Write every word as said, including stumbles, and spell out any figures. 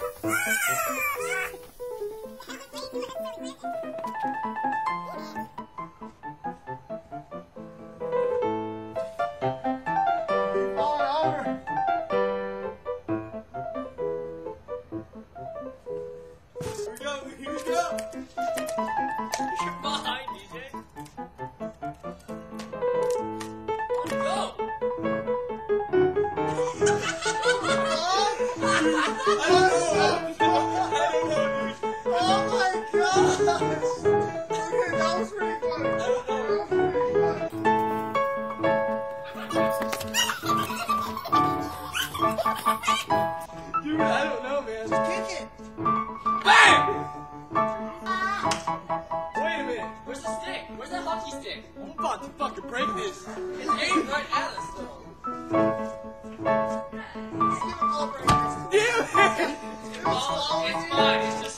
Dude, I don't know, man. Just kick it. Bang! Ah. Wait a minute. Where's the stick? Where's that hockey stick? I'm about to fucking break this. It's aimed right at us, though. Give it all breakers. Damn it! Well, it's mine. It's just